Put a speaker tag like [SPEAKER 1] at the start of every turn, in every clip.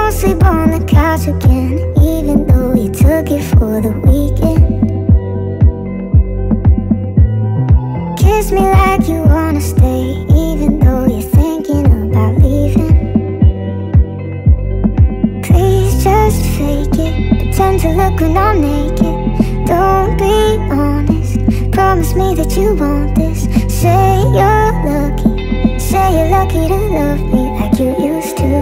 [SPEAKER 1] Won't sleep on the couch again, even though you took it for the weekend. Kiss me like you wanna stay, even though you're thinking about leaving. Please just fake it, pretend to look when I'm naked. Don't be honest, promise me that you want this. Say you're lucky to love me like you used to.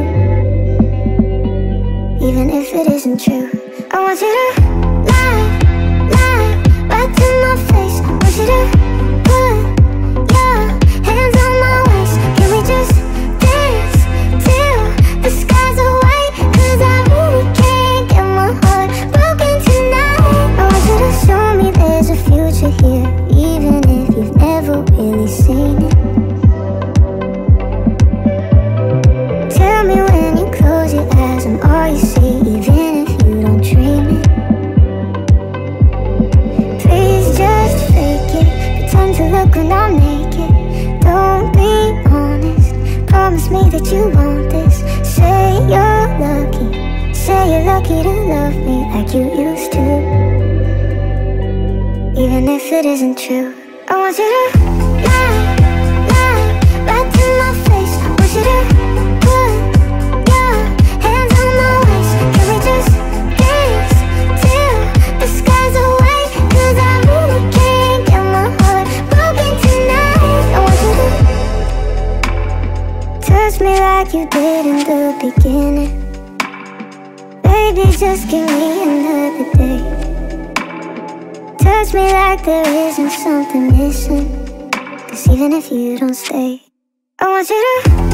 [SPEAKER 1] Even if it isn't true, I want you to lie right to my face. I want you to put your hands on my waist. Can we just dance till the skies are white? 'Cause I really can't get my heart broken tonight. I want you to show me there's a future here, even if you've never really seen it. Tell me when you close your eyes I'm all you see, even if you don't dream it. Please just fake it, pretend to look when I'm naked. Don't be honest, promise me that you want this. Say you're lucky to love me like you used to. Even if it isn't true, I want you to lie right to my face. I want you to put your hands on my waist. Can we just dance till the skies are white? 'Cause I really can't get my heart broken tonight. I want you to touch me like you did in the beginning. Baby, just give me another day. Touch me like there isn't something missing. 'Cause even if you don't stay, I want you to